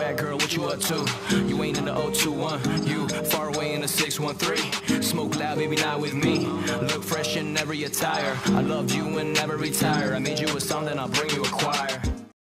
bad girl, what you up to? You ain't in the 021, you far away in the 613. Smoke loud, baby, not with me. Look fresh in every attire. I love you and never retire. I made you a song, then I'll bring you a choir.